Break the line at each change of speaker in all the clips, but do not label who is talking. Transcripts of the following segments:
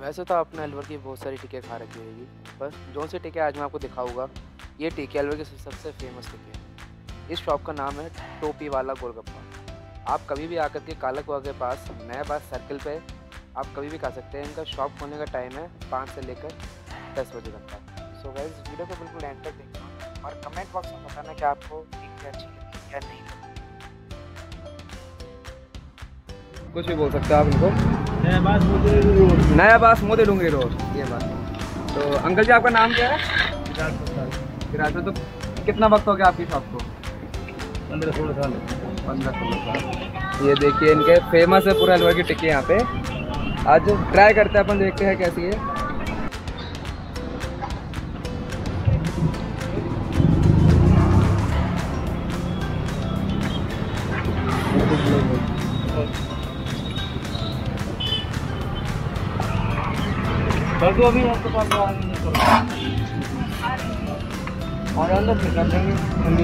वैसे तो आपने अलवर की बहुत सारी टिक्कियाँ खा रखी होगी, पर जो सी टिक्कियाँ आज मैं आपको दिखाऊंगा ये टिक्की अलवर की सबसे फेमस टिक्की है। इस शॉप का नाम है टोपी वाला गोलगप्पा। आप कभी भी आकर के काला कुआं के पास नया बास सर्किल पे आप कभी भी खा सकते हैं। इनका शॉप खोलने का टाइम है 5 से लेकर 10 बजे तक का। सो गाइस, वीडियो को बिल्कुल एंड तक देखना और कमेंट बॉक्स में बताना कि आपको टिक्की अच्छी लगी या नहीं लगी। कुछ भी बोल सकते हैं आप इनको। नया बास मोदी डूंगरी रोड, ये बात। तो अंकल जी, आपका नाम क्या है? विराज। तो कितना वक्त हो गया आपकी शॉप को?
15-16 साल।
15-16 साल। ये देखिए, इनके फेमस है पूरा अलवर की टिक्की यहाँ पे। आज ट्राई करते हैं, अपन देखते हैं कैसी है।
तो अभी आपके पास और अंदर फिर कर देंगे।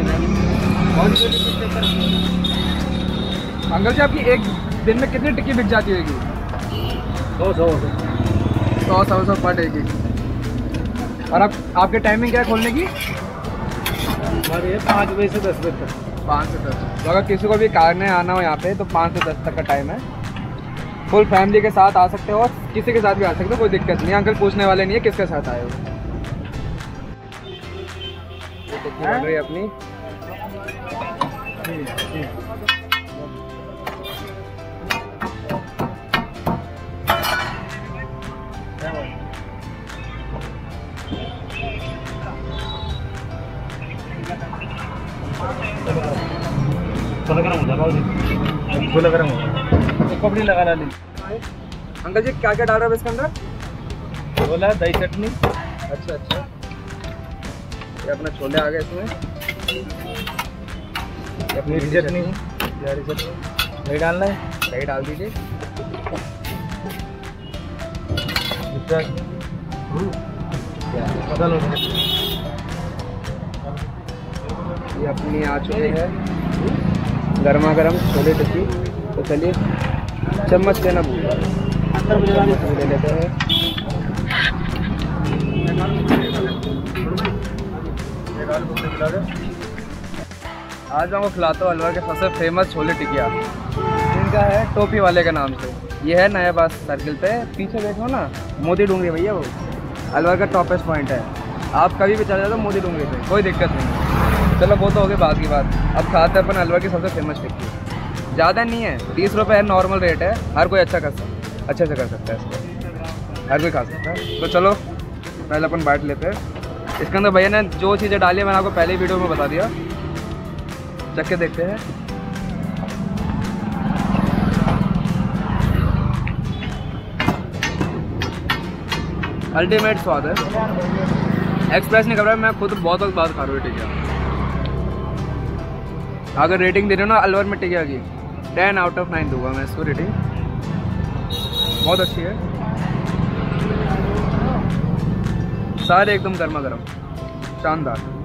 अंकल जी, आपकी एक दिन में कितनी टिक्की बिक जाती होगी? 100 पर डे की। और आपके टाइमिंग क्या है खोलने की?
हमारे 5 बजे से 10 बजे तक।
5 से 10। तो अगर किसी को भी कारने आना हो यहाँ पे तो 5 से 10 तक का टाइम है। फुल फैमिली के साथ आ सकते हो और किसी के साथ भी आ सकते हो, कोई दिक्कत नहीं है। अंकल पूछने वाले नहीं है किसके साथ आए हो। टिक्की बन रही है अपनी।
गरम कपड़ी लगा ली।
अंकल जी, क्या क्या डाल रहा है इसके अंदर?
छोला, दही चटनी।
अच्छा। ये अपना छोले आ गए इसमें।
अपनी चटनी, दही डालना है,
दही डाल दीजिए। ये अपनी आ चुकी है गर्मा गर्म छोले टिक्की। तो चलिए, चम्मच लेना भूल ले लेते हैं। आज मैं आपको खिलाता हूँ अलवर के सबसे फेमस छोले टिकिया। इनका है टोपी वाले के नाम से। ये है नया बास सर्किल पे। पीछे देखो ना, मोदी डूंगरी भैया, वो अलवर का टॉपेस्ट पॉइंट है। आप कभी भी चले जाओ मोदी डूंगरी पे, कोई दिक्कत नहीं। चलो, वो तो हो गई बात की बात। अब खाते हैं अपन अलवर की सबसे फेमस टिक्की। ज़्यादा नहीं है, 30 रुपये है, नॉर्मल रेट है। हर कोई अच्छे से कर सकता है इसको, हर कोई खा सकता है। तो चलो पहले अपन बांट लेते हैं। इसके अंदर भैया ने जो चीज़ें डाली है मैंने आपको पहले वीडियो में बता दिया। चख के देखते हैं। अल्टीमेट स्वाद है, एक्सप्रेस नहीं कर रहा है। मैं खुद बहुत वक्त बाद खा रहा हूँ टिकिया। अगर रेटिंग दे रहे हो ना अलवर में टिकिया की, 10 आउट ऑफ 9 दूंगा मैं इसको रेटिंग। बहुत अच्छी है, सारे एकदम गर्मा गर्म, शानदार।